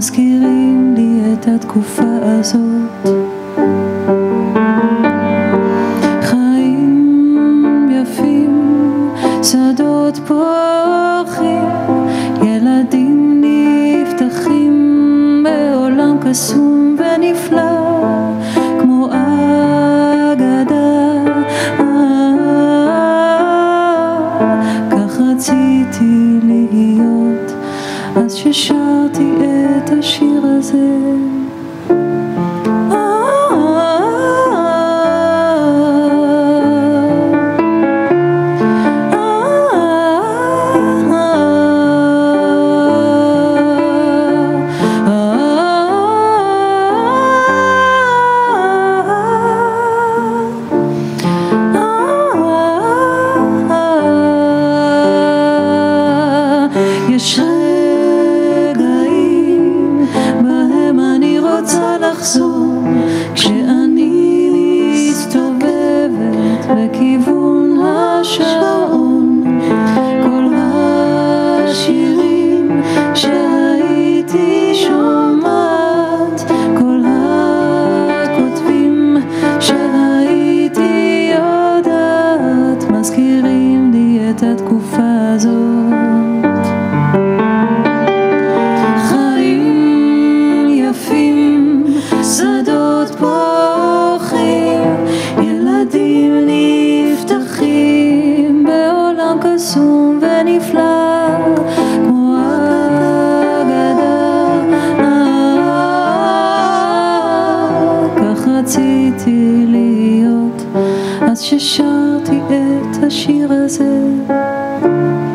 מזכירים לי את התקופה הזאת. חיים יפים, שדות פורחים, ילדים נפתחים בעולם קסום ונפלא כמו אגדה. כך רציתי להיות אז ששרתי את השיר הזה. יש רגעים בהם אני רוצה לחזור, כשאני מסתובבת בכיוון השעון, כל השירים שהייתי שומעת, כל הכותבים שהייתי יודעת, מזכירים לי את התקופה הזאת. שדות פורחים, ילדים נפתחים בעולם קסום ונפלא כמו אגדה. כך רציתי להיות אז ששרתי את השיר הזה.